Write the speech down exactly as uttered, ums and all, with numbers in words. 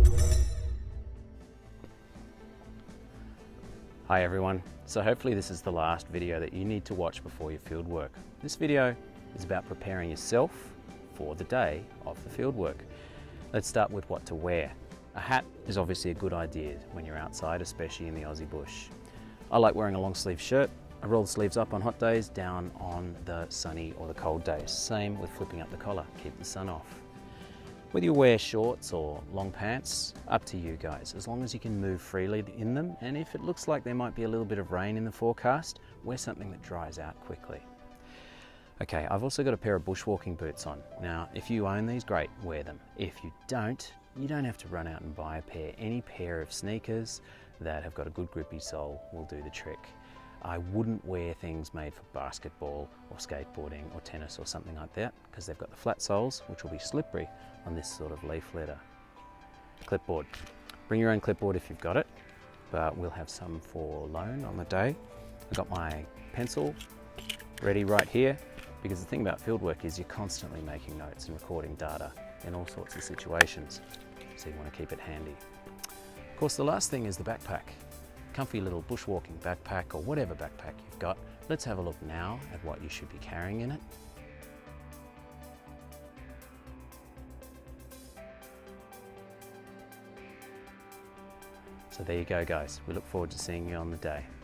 Hi everyone, so hopefully this is the last video that you need to watch before your field work. This video is about preparing yourself for the day of the field work. Let's start with what to wear. A hat is obviously a good idea when you're outside, especially in the Aussie bush. I like wearing a long sleeve shirt. I roll the sleeves up on hot days, down on the sunny or the cold days. Same with flipping up the collar, keep the sun off. Whether you wear shorts or long pants, up to you guys, as long as you can move freely in them, and if it looks like there might be a little bit of rain in the forecast, wear something that dries out quickly. Okay, I've also got a pair of bushwalking boots on. Now, if you own these, great, wear them. If you don't, you don't have to run out and buy a pair. Any pair of sneakers that have got a good grippy sole will do the trick. I wouldn't wear things made for basketball or skateboarding or tennis or something like that, because they've got the flat soles, which will be slippery on this sort of leaf litter. Clipboard. Bring your own clipboard if you've got it, but we'll have some for loan on the day. I've got my pencil ready right here, because the thing about fieldwork is you're constantly making notes and recording data in all sorts of situations, so you want to keep it handy. Of course, the last thing is the backpack. Comfy little bushwalking backpack or whatever backpack you've got. Let's have a look now at what you should be carrying in it. So there you go guys, we look forward to seeing you on the day.